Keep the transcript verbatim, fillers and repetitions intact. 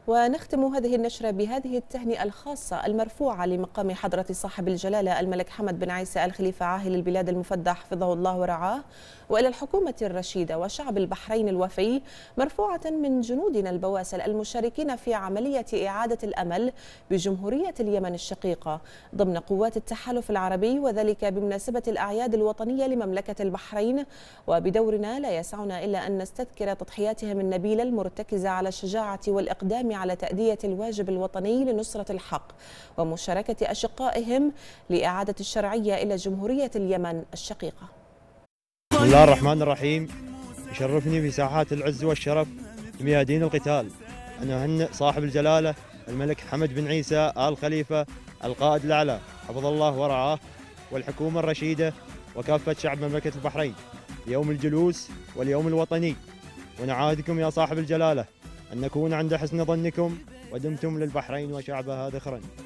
ونختم هذه النشرة بهذه التهنئة الخاصة المرفوعة لمقام حضرة صاحب الجلالة الملك حمد بن عيسى الخليفة عاهل البلاد المفدى حفظه الله ورعاه، وإلى الحكومة الرشيدة وشعب البحرين الوفي، مرفوعة من جنودنا البواسل المشاركين في عملية إعادة الأمل بجمهورية اليمن الشقيقة ضمن قوات التحالف العربي، وذلك بمناسبة الأعياد الوطنية لمملكة البحرين. وبدورنا لا يسعنا إلا أن نستذكر تضحياتهم النبيلة المرتكزة على الشجاعة والإقدام على تأدية الواجب الوطني لنصرة الحق ومشاركة أشقائهم لإعادة الشرعية إلى جمهورية اليمن الشقيقة. بسم الله الرحمن الرحيم. يشرفني في ساحات العز والشرف بميادين القتال أن أهنئ صاحب الجلالة الملك حمد بن عيسى آل خليفة القائد الأعلى حفظ الله ورعاه، والحكومة الرشيدة وكافة شعب مملكة البحرين يوم الجلوس واليوم الوطني، ونعاهدكم يا صاحب الجلالة أن نكون عند حسن ظنكم ودمتم للبحرين وشعبها ذخرا.